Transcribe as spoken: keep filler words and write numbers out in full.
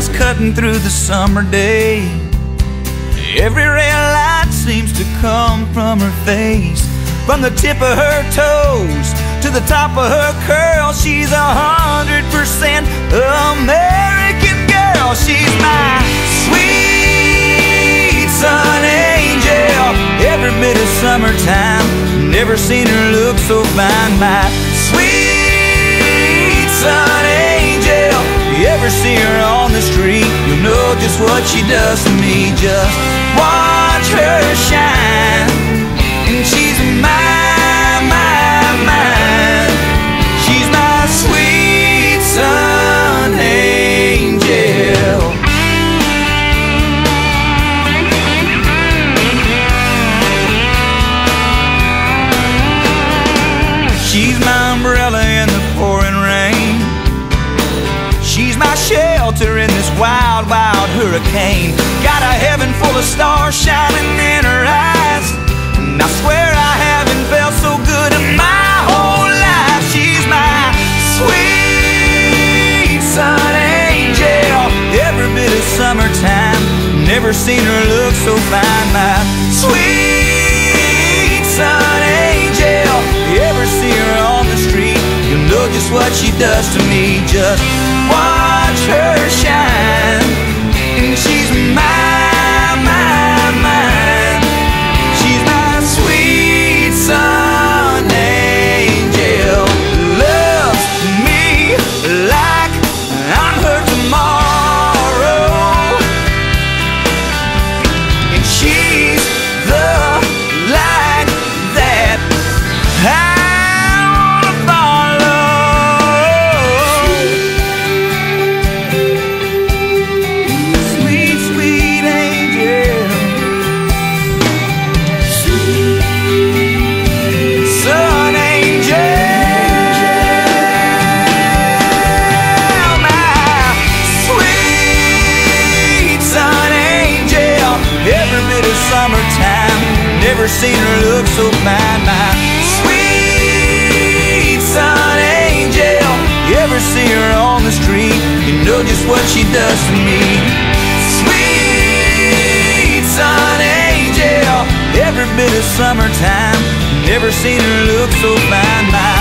eyes cutting through the summer day. Every red light seems to come from her face. From the tip of her toes to the top of her curls, she's a hundred percent American girl. She's my sweet sun angel, every bit of summertime. Never seen her look so fine. My sweet sun angel, you ever see her on the street, you'll know just what she does to me. Just watch her shine, and she's mine, mine, mine. She's my sweet sun angel. She's my umbrella in the pouring rain. She's my shelter in this wild, wild hurricane. Got a heaven full of stars shining in her eyes, and I swear I haven't felt so good in my whole life. She's my sweet sun angel, every bit of summertime. Never seen her look so fine. My sweet sun angel, you ever see her on the street, you'll know just what she does to me. Just watch her shine, and she's mine, mine, mine. She's my sweet sun angel. Loves me like I'm her tomorrow, and she's the light that I summertime. Never seen her look so fine. My sweet sun angel, you ever see her on the street, you know just what she does to me. Sweet sun angel, every bit of summertime. Never seen her look so fine. My